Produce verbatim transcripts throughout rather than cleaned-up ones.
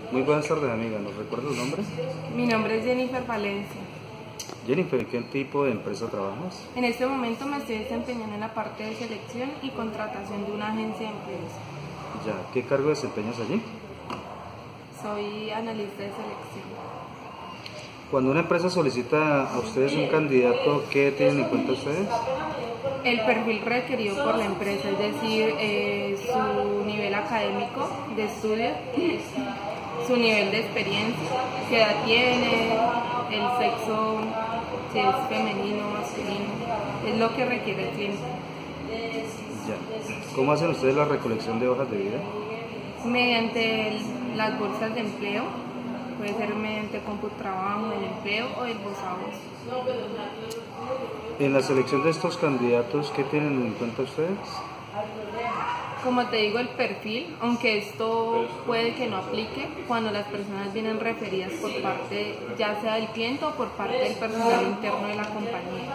Muy buenas tardes, amiga. ¿Nos recuerda su nombre? Mi nombre es Jennifer Valencia. Jennifer, ¿en qué tipo de empresa trabajas? En este momento me estoy desempeñando en la parte de selección y contratación de una agencia de empleos. Ya, ¿qué cargo desempeñas allí? Soy analista de selección. Cuando una empresa solicita a ustedes un candidato, ¿qué tienen en cuenta ustedes? El perfil requerido por la empresa, es decir, eh, su nivel académico de estudio, su nivel de experiencia, qué edad tiene, el sexo, si es femenino o masculino, es lo que requiere el cliente. Ya. ¿Cómo hacen ustedes la recolección de hojas de vida? Mediante el- las bolsas de empleo, puede ser mediante CompuTrabajo, el empleo o el voz a voz. En la selección de estos candidatos, ¿qué tienen en cuenta ustedes? Como te digo, el perfil, aunque esto puede que no aplique cuando las personas vienen referidas por parte ya sea del cliente o por parte del personal interno de la compañía.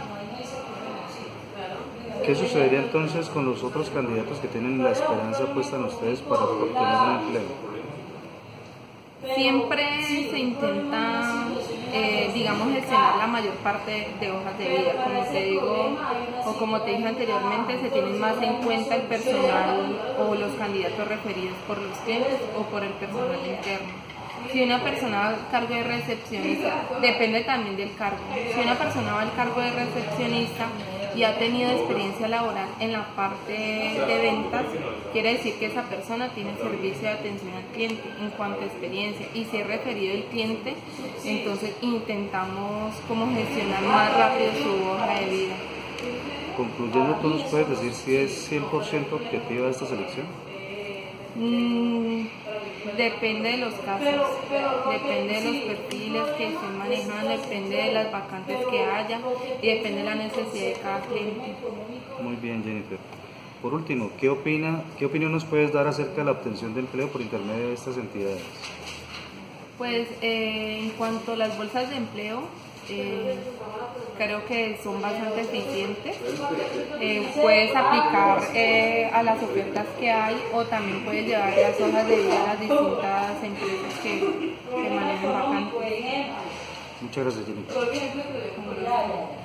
¿Qué sucedería entonces con los otros candidatos que tienen la esperanza puesta en ustedes para obtener un empleo? Siempre se intenta, eh, digamos, gestionar la mayor parte de hojas de vida. Como te digo, o como te dije anteriormente, se tienen más en cuenta el personal o los candidatos referidos por los clientes o por el personal interno. Si una persona va al cargo de recepcionista, depende también del cargo. Si una persona va al cargo de recepcionista y ha tenido experiencia laboral en la parte de ventas, quiere decir que esa persona tiene servicio de atención al cliente en cuanto a experiencia. Y si es referido el cliente, entonces intentamos como gestionar más rápido su hoja de vida. Concluyendo, ¿tú nos puedes decir si es cien por ciento objetiva esta selección? Mm, depende de los casos, depende de los perfiles que estén manejando, depende de las vacantes que haya y depende de la necesidad de cada cliente. Muy bien, Jennifer. Por último, ¿qué opina, qué opinión nos puedes dar acerca de la obtención de empleo por intermedio de estas entidades? Pues eh, en cuanto a las bolsas de empleo, eh, creo que son bastante eficientes. Eh, puedes aplicar eh, a las ofertas que hay o también puedes llevar las hojas de vida a las distintas empresas que, que manejan vacantes. Muchas gracias, Jennifer.